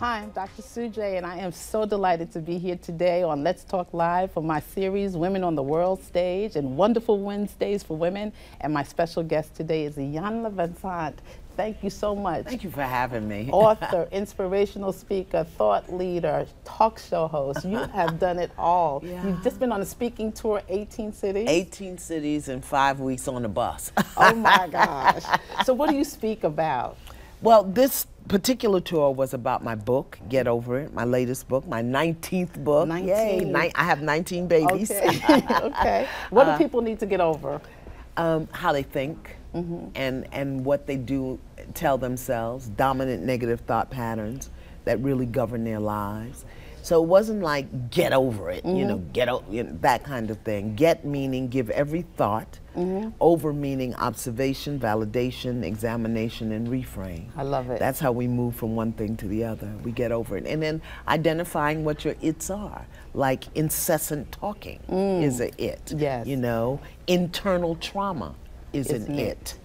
Hi, I'm Dr. Suzan, and I am so delighted to be here today on Let's Talk Live for my series, Women on the World Stage and Wonderful Wednesdays for Women. And my special guest today is Iyanla Vanzant. Thank you so much. Thank you for having me. Author, inspirational speaker, thought leader, talk show host. You have done it all. Yeah. You've just been on a speaking tour, 18 cities? 18 cities and 5 weeks on the bus. Oh my gosh. So what do you speak about? Well, this particular tour was about my book, Get Over It, my latest book, my 19th book. 19. Yay, I have 19 babies. Okay. Okay. What do people need to get over? How they think and what they do, tell themselves, dominant negative thought patterns that really govern their lives. So it wasn't like get over it, you know, that kind of thing. Get meaning give every thought, over meaning observation, validation, examination, and reframe. I love it. That's how we move from one thing to the other. We get over it. And then identifying what your its are, like incessant talking is a it. Yes. You know, internal trauma is It's an an it.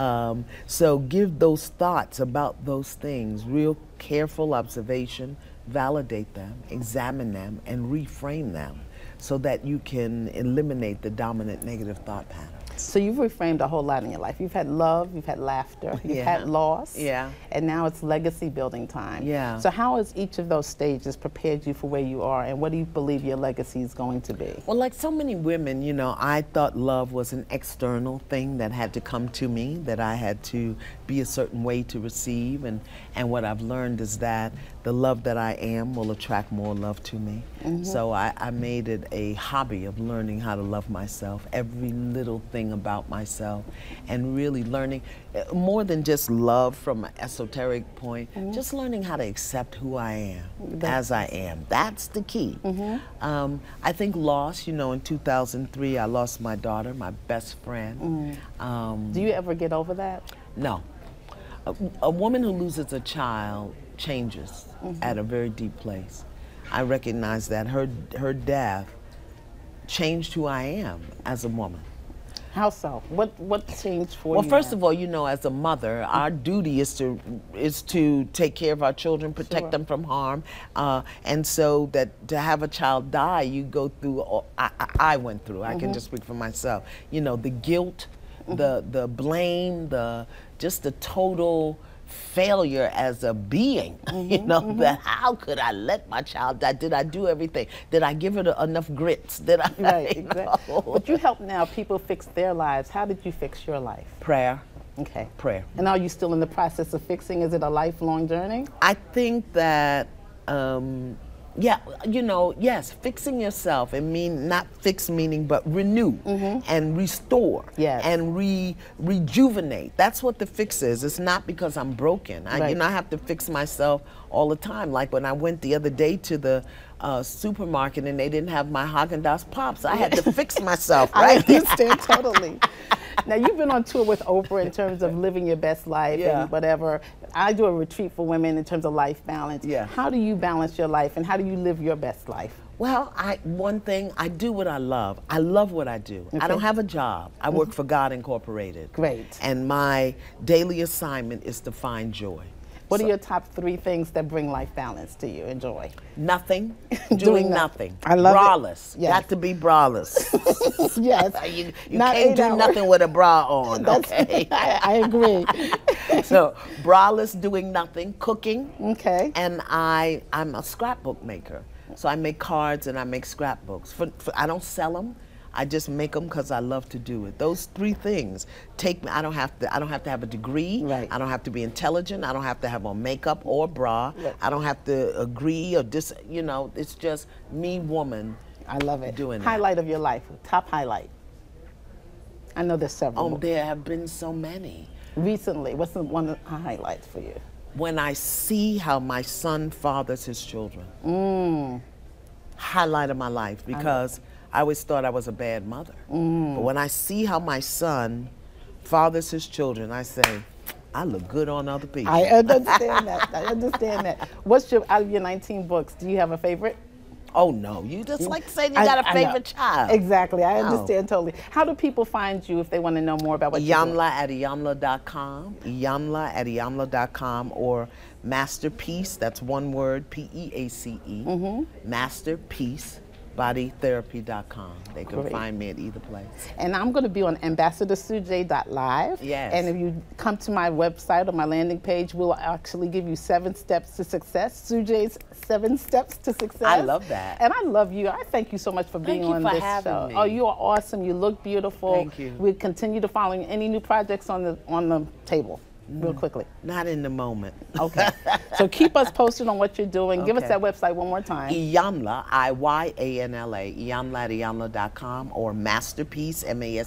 So give those thoughts about those things real careful observation, validate them, examine them, and reframe them so that you can eliminate the dominant negative thought patterns. So you've reframed a whole lot in your life. You've had love, you've had laughter, you've had loss, and now it's legacy building time. Yeah. So how has each of those stages prepared you for where you are, and what do you believe your legacy is going to be? Well, like so many women, you know, I thought love was an external thing that had to come to me, that I had to be a certain way to receive, and what I've learned is that the love that I am will attract more love to me. So I made it a hobby of learning how to love myself, every little thing about myself, and really learning more than just love from an esoteric point, just learning how to accept who I am as I am. That's the key. I think loss, you know, in 2003 I lost my daughter, my best friend. Do you ever get over that? No. A woman who loses a child changes at a very deep place. I recognize that her death changed who I am as a woman. How so? What changed for you? Well, first of all, you know, as a mother, our duty is to take care of our children, protect them from harm, and so that to have a child die, you go through. I went through. I can just speak for myself. You know, the guilt, the blame, just the total failure as a being, you know, that how could I let my child die? Did I do everything? Did I give it enough grits? Did I? Right, exactly. But you help now people fix their lives. How did you fix your life? Prayer. Okay. Prayer. And are you still in the process of fixing? Is it a lifelong journey? I think that, yeah, you know, yes, fixing yourself, and not fix meaning, but renew and restore and rejuvenate. That's what the fix is. It's not because I'm broken. You know, I have to fix myself all the time. Like when I went the other day to the supermarket and they didn't have my Haagen-Dazs Pops, I had to fix myself, right? I understand totally. Now, you've been on tour with Oprah in terms of living your best life and whatever. I do a retreat for women in terms of life balance. How do you balance your life, and how do you live your best life? Well, one thing, I do what I love. I love what I do. I don't have a job. I work for God Incorporated. Great. And my daily assignment is to find joy. What are your top 3 things that bring life balance to you and joy? Nothing. Doing nothing. I love braless. it. Yes. Got to be braless. Yes. You can't do nothing with a bra on, okay? I agree. So, braless, doing nothing, cooking. Okay. And I'm a scrapbook maker. So I make cards and I make scrapbooks. I don't sell them. I just make them because I love to do it. Those 3 things take me. I don't have to have a degree. I don't have to be intelligent. I don't have to have on makeup or bra. I don't have to agree or you know, it's just me, woman. I love it. Doing highlight that. of your life. Top highlight. I know there's several. Oh, there have been so many. Recently, what's one of the highlights for you? When I see how my son fathers his children. Highlight of my life, because I always thought I was a bad mother. But when I see how my son fathers his children, I say, I look good on other people. I understand that. I understand that. What's out of your 19 books, do you have a favorite? Oh no, you just like saying you got a favorite child. Exactly, I understand totally. How do people find you if they want to know more about what you're doing? Iyanla at Iyanla.com, Iyanla at Iyanla.com, or Masterpiece, that's one word, P-E-A-C-E, masterpiecebodytherapy.com. They can Great. find me at either place. And I'm going to be on ambassadorsujay.live. Yes. And if you come to my website or my landing page, we'll actually give you 7 steps to success. Sujay's 7 steps to success. I love that. And I love you. I thank you so much for being on this show. Me. Oh, you are awesome. You look beautiful. Thank you. We'll continue to follow any new projects on the table. Real quickly. Not in the moment. Okay. So keep us posted on what you're doing. Give us that website one more time. Iyanla, I-Y-A-N-L-A, Iyanla@Iyanla.com, or Masterpiece,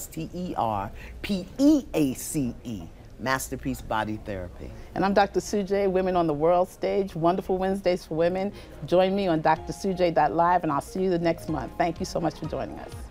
M-A-S-T-E-R-P-E-A-C-E, Masterpiece Body Therapy. And I'm Dr. Sujay, Women on the World Stage, Wonderful Wednesdays for Women. Join me on drsujay.live, and I'll see you the next month. Thank you so much for joining us.